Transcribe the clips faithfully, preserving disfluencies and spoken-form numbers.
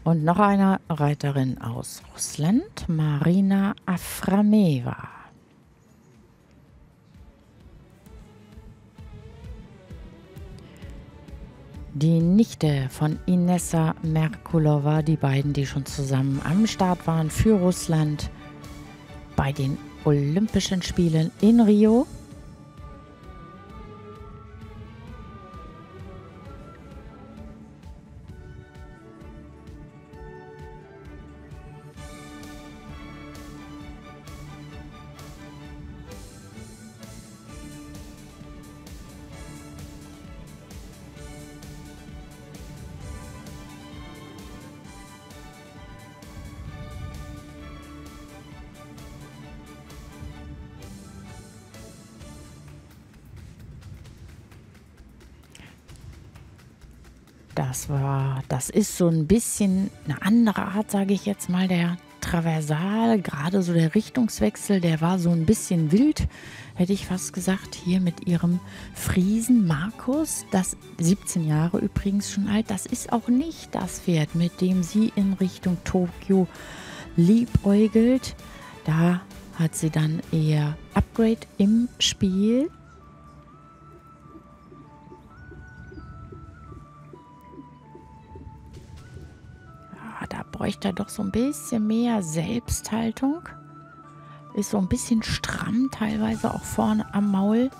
Und noch eine Reiterin aus Russland, Marina Aframeva. Die Nichte von Inessa Merkulova, die beiden, die schon zusammen am Start waren für Russland bei den Olympischen Spielen in Rio. Das war, das ist so ein bisschen eine andere Art, sage ich jetzt mal, der Traversal. Gerade so der Richtungswechsel, der war so ein bisschen wild, hätte ich fast gesagt. Hier mit ihrem Friesen Markus, das siebzehn Jahre übrigens schon alt. Das ist auch nicht das Pferd, mit dem sie in Richtung Tokio liebäugelt. Da hat sie dann eher Upgrade im Spiel. Da bräuchte er doch so ein bisschen mehr Selbsthaltung. Ist so ein bisschen stramm, teilweise auch vorne am Maul.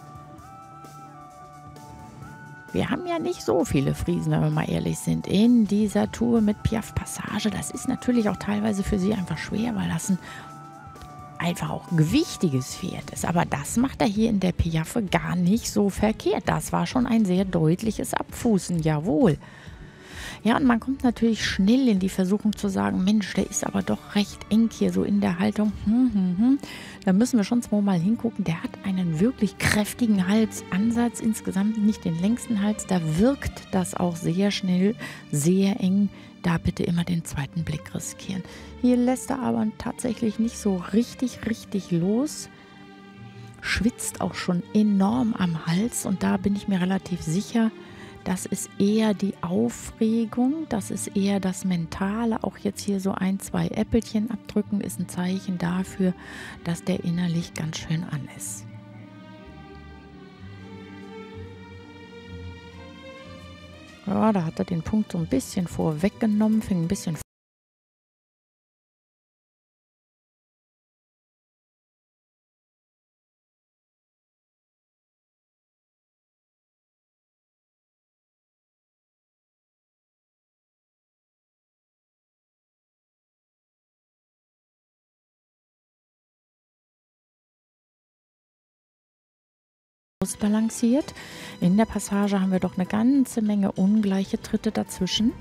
Wir haben ja nicht so viele Friesen, wenn wir mal ehrlich sind, in dieser Tour mit Piaffe Passage. Das ist natürlich auch teilweise für sie einfach schwer, weil das ein einfach auch ein gewichtiges Pferd ist. Aber das macht er hier in der Piaffe gar nicht so verkehrt. Das war schon ein sehr deutliches Abfußen, jawohl. Ja, und man kommt natürlich schnell in die Versuchung zu sagen, Mensch, der ist aber doch recht eng hier so in der Haltung. Hm, hm, hm. Da müssen wir schon mal hingucken. Der hat einen wirklich kräftigen Halsansatz, insgesamt nicht den längsten Hals. Da wirkt das auch sehr schnell, sehr eng. Da bitte immer den zweiten Blick riskieren. Hier lässt er aber tatsächlich nicht so richtig, richtig los. Schwitzt auch schon enorm am Hals und da bin ich mir relativ sicher, das ist eher die Aufregung, das ist eher das Mentale. Auch jetzt hier so ein, zwei Äppelchen abdrücken ist ein Zeichen dafür, dass der innerlich ganz schön an ist. Ja, da hat er den Punkt so ein bisschen vorweggenommen, fing ein bisschen ausbalanciert. In der Passage haben wir doch eine ganze Menge ungleiche Tritte dazwischen.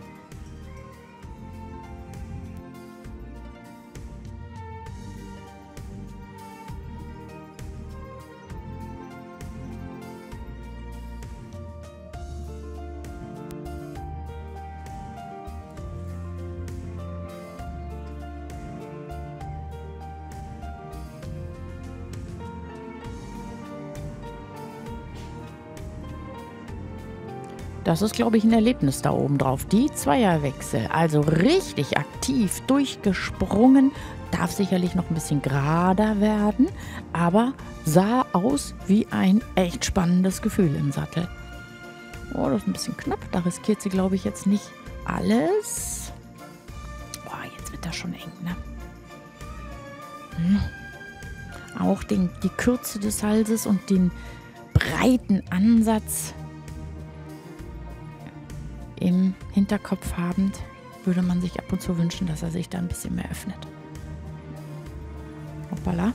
Das ist, glaube ich, ein Erlebnis da oben drauf. Die Zweierwechsel, also richtig aktiv durchgesprungen. Darf sicherlich noch ein bisschen gerader werden, aber sah aus wie ein echt spannendes Gefühl im Sattel. Oh, das ist ein bisschen knapp. Da riskiert sie, glaube ich, jetzt nicht alles. Oh, jetzt wird das schon eng, ne? Hm. Auch den, die Kürze des Halses und den breiten Ansatz im Hinterkopf habend, würde man sich ab und zu wünschen, dass er sich da ein bisschen mehr öffnet. Hoppala.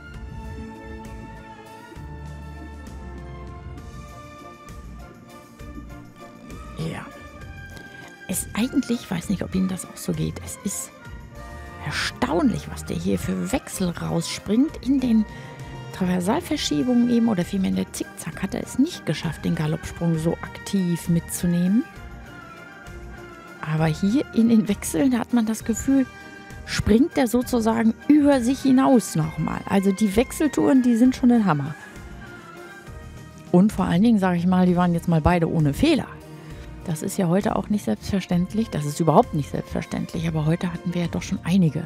Ja. Es eigentlich, ich weiß nicht, ob Ihnen das auch so geht, es ist erstaunlich, was der hier für Wechsel rausspringt. In den Traversalverschiebungen eben, oder vielmehr in der Zickzack, hat er es nicht geschafft, den Galoppsprung so aktiv mitzunehmen. Aber hier in den Wechseln, da hat man das Gefühl, springt er sozusagen über sich hinaus nochmal. Also die Wechseltouren, die sind schon ein Hammer. Und vor allen Dingen, sage ich mal, die waren jetzt mal beide ohne Fehler. Das ist ja heute auch nicht selbstverständlich. Das ist überhaupt nicht selbstverständlich, aber heute hatten wir ja doch schon einige.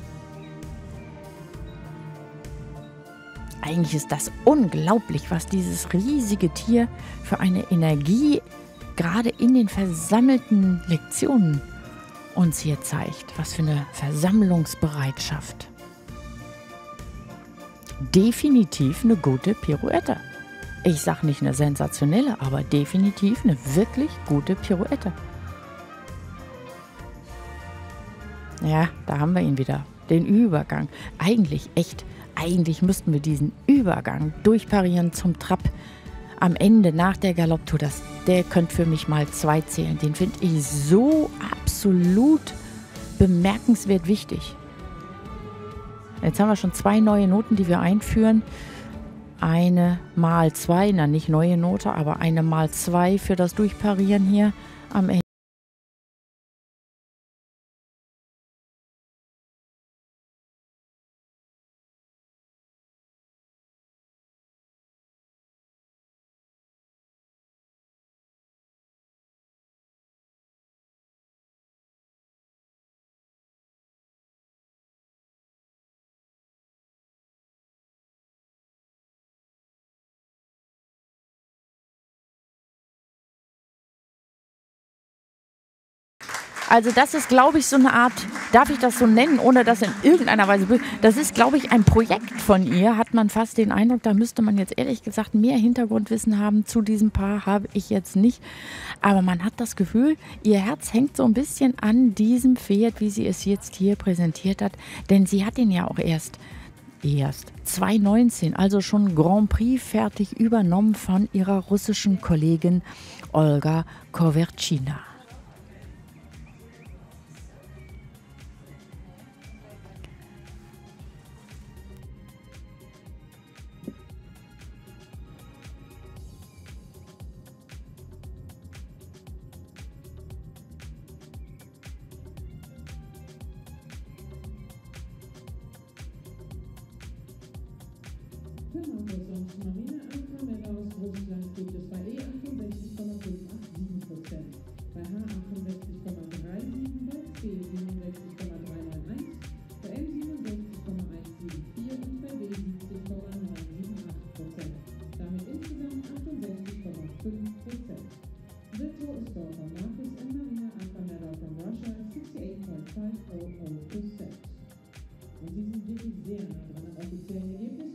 Eigentlich ist das unglaublich, was dieses riesige Tier für eine Energie gerade in den versammelten Lektionen uns hier zeigt. Was für eine Versammlungsbereitschaft. Definitiv eine gute Pirouette. Ich sage nicht eine sensationelle, aber definitiv eine wirklich gute Pirouette. Ja, da haben wir ihn wieder. Den Übergang. Eigentlich echt, eigentlich müssten wir diesen Übergang durchparieren zum Trab am Ende nach der Galopptour. Das, der könnte für mich mal zwei zählen. Den finde ich so absolut bemerkenswert wichtig. Jetzt haben wir schon zwei neue Noten, die wir einführen. Eine mal zwei, na nicht neue Note, aber eine mal zwei für das Durchparieren hier am Ende. Also das ist, glaube ich, so eine Art, darf ich das so nennen, ohne das in irgendeiner Weise, das ist, glaube ich, ein Projekt von ihr, hat man fast den Eindruck, da müsste man jetzt ehrlich gesagt mehr Hintergrundwissen haben zu diesem Paar, habe ich jetzt nicht. Aber man hat das Gefühl, ihr Herz hängt so ein bisschen an diesem Pferd, wie sie es jetzt hier präsentiert hat, denn sie hat ihn ja auch erst Erst zwanzig neunzehn, also schon Grand Prix fertig übernommen von ihrer russischen Kollegin Olga Koverchina. Sonst Marina Anker, aus Russland gibt es bei E achtundsechzig Komma fünf acht sieben Prozent, bei H achtundsechzig Komma drei sieben sechs, B siebenundsechzig Komma drei neun eins, bei M siebenundsechzig Komma eins sieben vier und bei B siebzig Komma neun sieben acht Prozent. Damit insgesamt achtundsechzig Komma fünf Prozent. The tour is daughter Marcus and Marina Anker from Russia, sixty-eight point five zero zero percent. Und sie sind wirklich sehr nah dran am offiziellen Ergebnis.